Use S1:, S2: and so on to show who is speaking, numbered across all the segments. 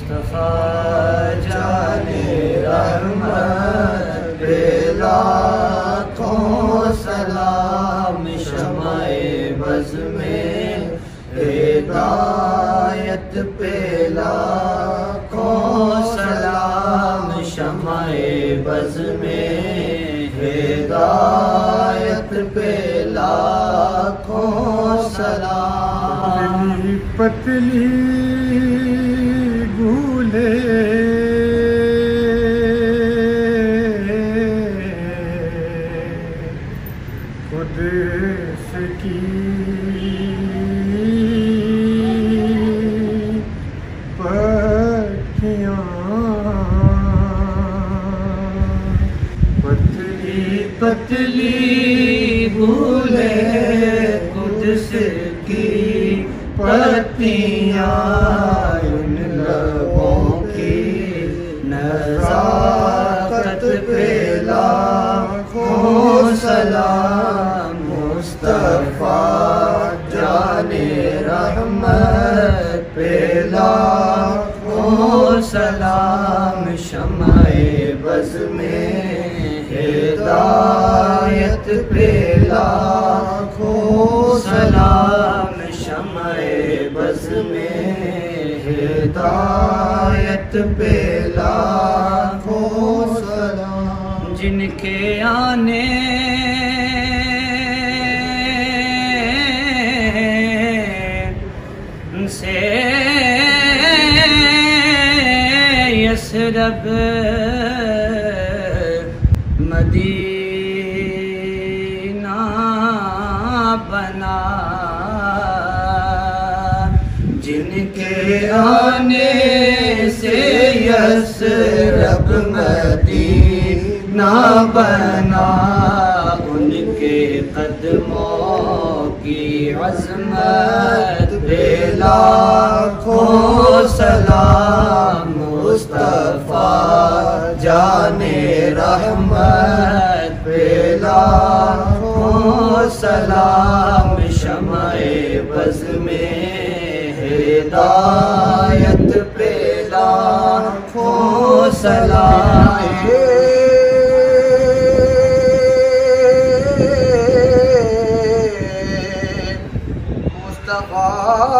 S1: मुस्तफा जाने रहमत पे लाखों सलाम, शमाए बज़ में हिदायत पे लाखों सलाम, शमाए बज़ में हिदायत पे लाखों सलाम।
S2: पतली भूले कुद्स की पत्तियाँ,
S1: पतली पतली भूले कुद्स की पत्तियाँ, उन लबों की नज़ाकत पे लाखों सलाम, मुस्तफा जाने रहमत पे लाखों सलाम, शमाए बज़ में हिदायत पे लाखों सलाम, शमाए बज़ में हिदायत पे लाखों सलाम। जिनके आने से यसरब मदीना बना, जिनके आने से यसरब मदीना बना, उनके कदमों की अज़मत पे लाखों सलाम, मुस्तफा जाने रहमत पे लाखों सलाम, शमाए बज़ में हिदायत पे लाखों सलाम। मुस्तफा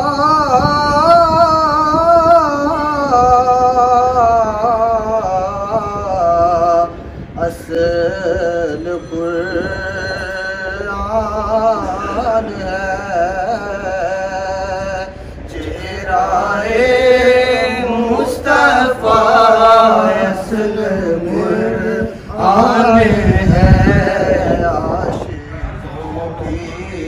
S1: असल कुरान है, चेहराए मुस्तफा असल कुरान है, आशिकों की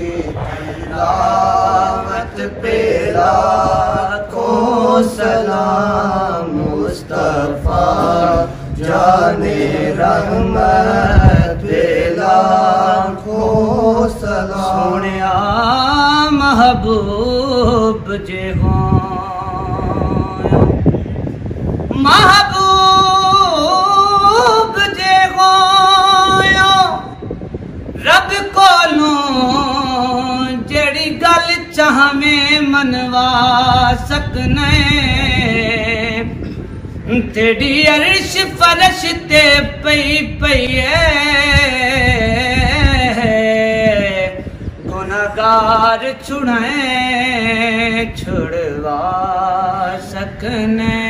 S1: तिलावत पे लाखों सलाम, मुस्तफा जाने रहमत पे लाखों सलाम। सोनिया महबूब जे हों, महबूब जे हों, रब कोलों जड़ी गल चाहवे मनवा सकने, तेरी अर्श फरश ते पई पई है, गुनहगार छुड़ाए छुड़वा सकने,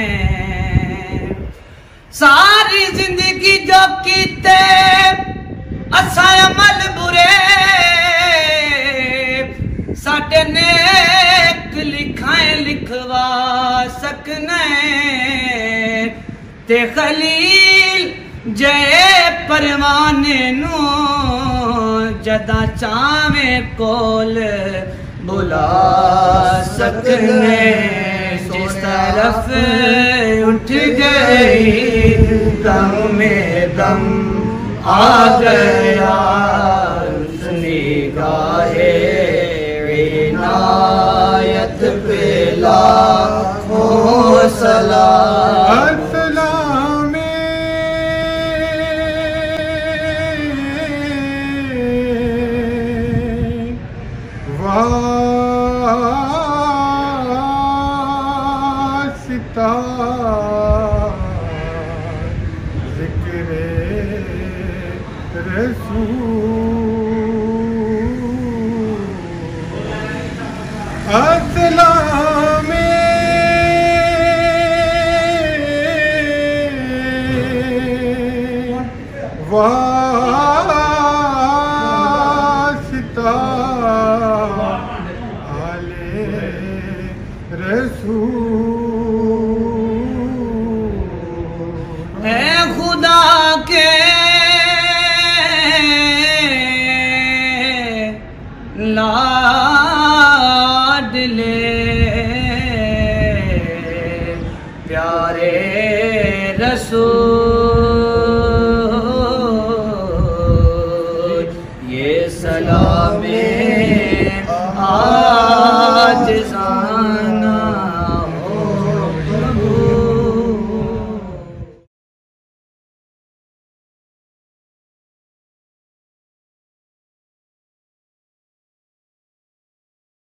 S1: सारी जिंदगी जो कीते असा अमल बुरे, साडे नेक लिखाए लिखवा सकने, ते खलील जय परवाने नू जदा चावे कोल बुला सकने, जिस तरफ उठ गई दम में दम आ गया, उस निगाहे इनायत पे लाखों सलाम।
S2: वासिता ज़िक्र रसूल अस्सलाम वास्ता आले रसूल।
S1: ए खुदा के लाडले प्यारे रसूल